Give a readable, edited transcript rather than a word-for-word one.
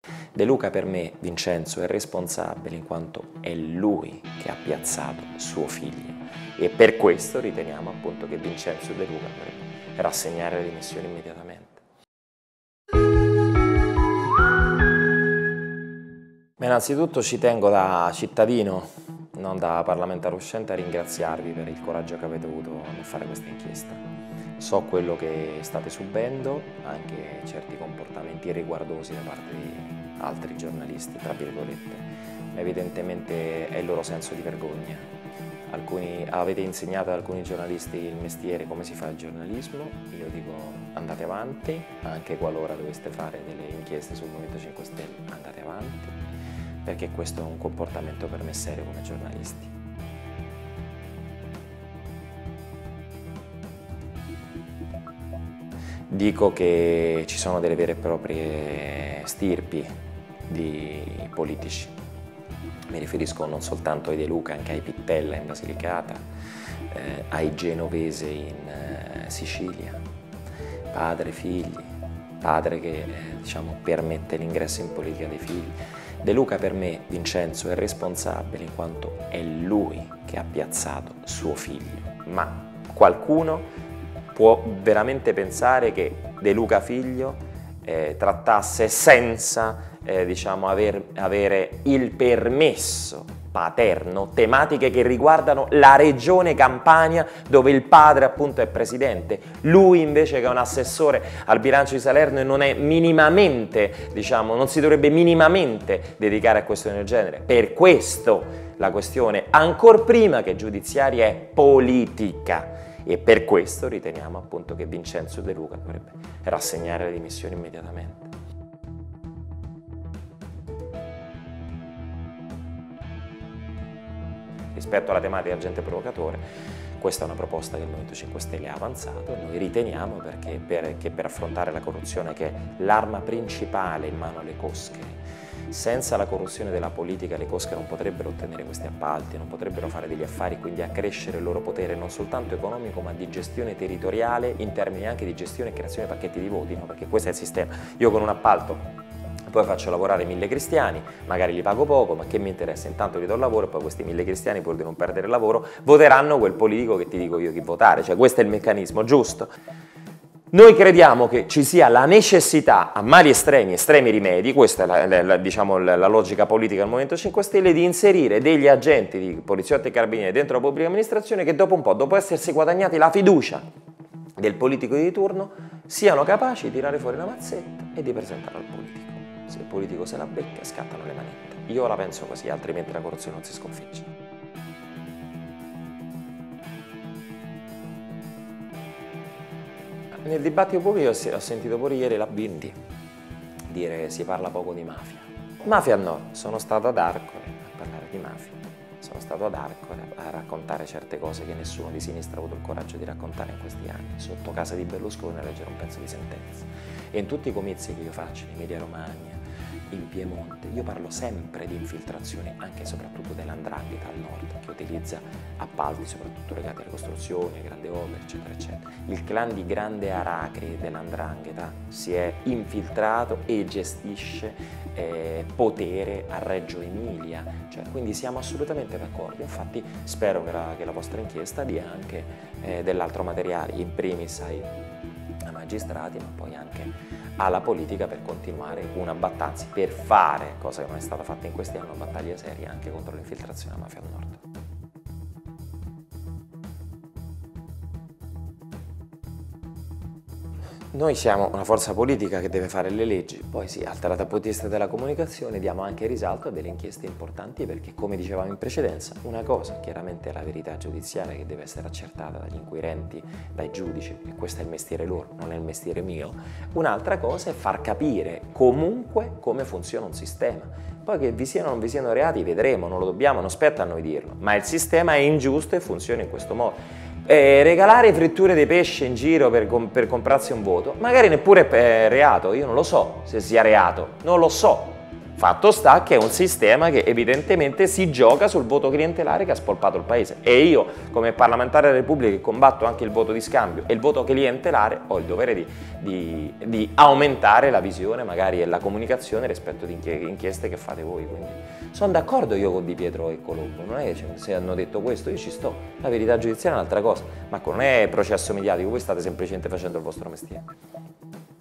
De Luca per me, Vincenzo, è responsabile in quanto è lui che ha piazzato suo figlio e per questo riteniamo appunto che Vincenzo De Luca dovrebbe rassegnare le dimissioni immediatamente. Ma innanzitutto ci tengo da cittadino, non da parlamentare uscente, a ringraziarvi per il coraggio che avete avuto nel fare questa inchiesta. So quello che state subendo, anche certi comportamenti riguardosi da parte di altri giornalisti, tra virgolette, ma evidentemente è il loro senso di vergogna. Avete insegnato ad alcuni giornalisti il mestiere, come si fa il giornalismo, io dico andate avanti, anche qualora doveste fare delle inchieste sul Movimento 5 Stelle, andate avanti, perché questo è un comportamento per me serio come giornalisti. Dico che ci sono delle vere e proprie stirpi di politici. Mi riferisco non soltanto ai De Luca, anche ai Pittella in Basilicata, ai Genovese in Sicilia, padre, figli, padre che permette l'ingresso in politica dei figli. De Luca per me, Vincenzo, è responsabile in quanto è lui che ha piazzato suo figlio, ma qualcuno può veramente pensare che De Luca figlio trattasse senza avere il permesso paterno, tematiche che riguardano la regione Campania dove il padre appunto è presidente, lui invece che è un assessore al bilancio di Salerno e non è minimamente, non si dovrebbe minimamente dedicare a questioni del genere. Per questo la questione, ancor prima che giudiziaria, è politica. E per questo riteniamo appunto che Vincenzo De Luca dovrebbe rassegnare le dimissioni immediatamente. Rispetto alla tematica agente provocatore, questa è una proposta che il Movimento 5 Stelle ha avanzato e noi riteniamo che per affrontare la corruzione, che è l'arma principale in mano alle cosche, senza la corruzione della politica le cosche non potrebbero ottenere questi appalti, non potrebbero fare degli affari, quindi accrescere il loro potere non soltanto economico ma di gestione territoriale in termini anche di gestione e creazione di pacchetti di voti, no? Perché questo è il sistema. Io con un appalto poi faccio lavorare 1000 cristiani, magari li pago poco, ma che mi interessa? Intanto gli do il lavoro e poi questi 1000 cristiani, pur di non perdere il lavoro, voteranno quel politico che ti dico io chi votare, cioè questo è il meccanismo, giusto? Noi crediamo che ci sia la necessità, a mali estremi, estremi rimedi, questa è la logica politica del Movimento 5 Stelle, di inserire degli agenti di poliziotti e carabinieri dentro la pubblica amministrazione che dopo un po', dopo essersi guadagnati la fiducia del politico di turno, siano capaci di tirare fuori la mazzetta e di presentarla al politico. Se il politico se la becca, scattano le manette. Io la penso così, altrimenti la corruzione non si sconfigge. Nel dibattito pubblico ho sentito pure ieri la Bindi dire che si parla poco di mafia. Mafia no, sono stato ad Arcore a parlare di mafia, sono stato ad Arcore a raccontare certe cose che nessuno di sinistra ha avuto il coraggio di raccontare in questi anni, sotto casa di Berlusconi a leggere un pezzo di sentenza. E in tutti i comizi che io faccio, in Emilia Romagna, in Piemonte, io parlo sempre di infiltrazioni anche e soprattutto dell''ndrangheta al nord, che utilizza appalti soprattutto legati alle costruzioni, alle grandi opere, eccetera, eccetera. Il clan di Grande Aracri dell''ndrangheta si è infiltrato e gestisce potere a Reggio Emilia, quindi siamo assolutamente d'accordo. Infatti spero che la vostra inchiesta dia anche dell'altro materiale, in primis ai magistrati, ma poi anche alla politica per continuare una battaglia, per fare, cosa che non è stata fatta in questi anni, una battaglia seria anche contro l'infiltrazione a mafia al nord. Noi siamo una forza politica che deve fare le leggi, poi sì, altera dal punto di vista della comunicazione diamo anche risalto a delle inchieste importanti perché, come dicevamo in precedenza, una cosa chiaramente è la verità giudiziaria che deve essere accertata dagli inquirenti, dai giudici, e questo è il mestiere loro, non è il mestiere mio. Un'altra cosa è far capire comunque come funziona un sistema. Poi che vi siano o non vi siano reati vedremo, non lo dobbiamo, non spetta a noi dirlo, ma il sistema è ingiusto e funziona in questo modo. Regalare fritture di pesce in giro per comprarsi un voto, magari neppure è reato, io non lo so se sia reato, non lo so. Fatto sta che è un sistema che evidentemente si gioca sul voto clientelare che ha spolpato il paese, e io come parlamentare della Repubblica che combatto anche il voto di scambio e il voto clientelare ho il dovere di aumentare la visione magari e la comunicazione rispetto ad inchieste che fate voi. Quindi sono d'accordo io con Di Pietro e Colombo, non è che se hanno detto questo io ci sto, la verità giudiziaria è un'altra cosa, ma non è processo mediatico, voi state semplicemente facendo il vostro mestiere.